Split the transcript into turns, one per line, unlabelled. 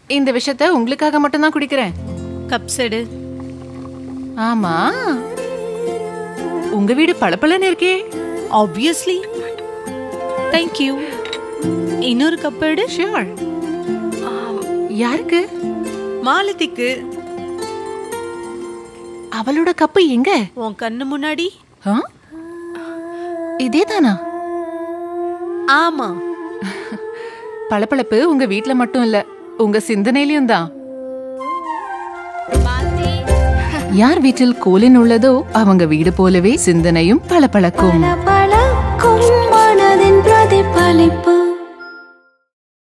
இந்த விஷயத்தை உங்களுக்காக மட்டும் தான் குடிக்கிறேன்.
கப் செடு.
ஆமா, உங்க வீடு பளபளன்னு இருக்கே.
ஆப்வியஸ்லி. Thank you. இன்னொரு கப் எடு.
ஷூர். யாருக்கு?
மாலதிக்கு.
அவளோட கப்பு எங்க?
உன் கண்ணு முன்னாடி.
இதேதானா?
ஆமா.
பளபளப்பு உங்க வீட்ல மட்டும் இல்ல, உங்க சிந்தனையிலும் தான். யார் வீட்டில் கோலின் உள்ளதோ அவங்க வீடு போலவே சிந்தனையும் பளபளக்கும்.
மனதின் பிரதிபலிப்பு.